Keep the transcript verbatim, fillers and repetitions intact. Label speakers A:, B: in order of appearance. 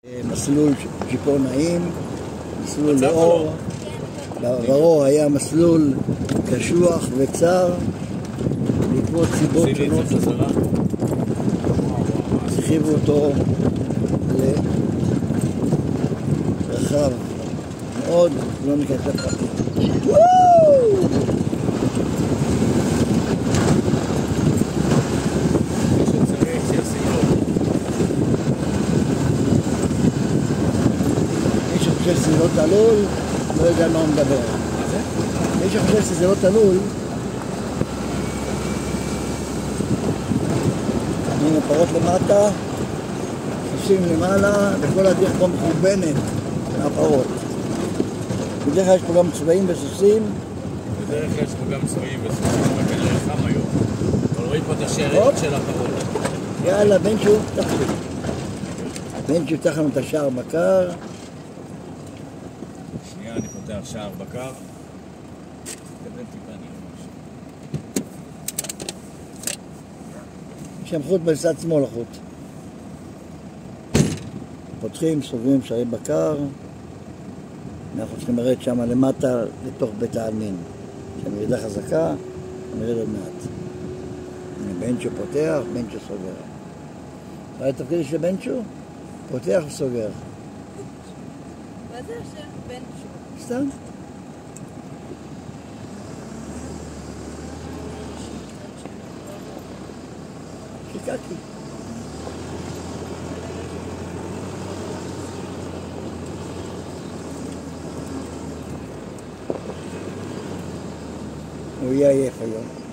A: מסלול ציפורניים, מסלול לאור. בעברו היה מסלול קשוח וצר, בעקבות סיבות שונות הרחיבו אותו לרחב מאוד, לא ניכנס לפרטים. מי שחושב שזה לא תלול, לא יודע מה הוא מדבר. מי שחושב שזה לא תלול, הנה פרות למטה, סוסים למעלה, וכל הדרך פה מחורבנת מהפרות. בדרך כלל יש פה גם צבעים וסוסים.
B: בדרך כלל יש פה גם צבעים וסוסים, אבל כנראה חם היום. אבל רואים פה את השאריות של הפרות.
A: יאללה, בנצ'ו, תחליט. בנצ'ו יפתח לנו את השער בקר.
B: שנייה, אני פותח שער בקר. תקדם טיפה אני ממש.
A: שם חוט בצד שמאל החוט. פותחים, סובבים שערי בקר. אנחנו צריכים לרד שם למטה לתוך בית העלמין. יש לנו ירידה חזקה, נרד עוד מעט. בנצ'ו פותח, בנצ'ו סוגר. מה התפקיד של בנצ'ו? פותח וסוגר.
C: מה זה השם בנצ'ו?
A: סתם. שיקקי. הוא יהיה עייף היום.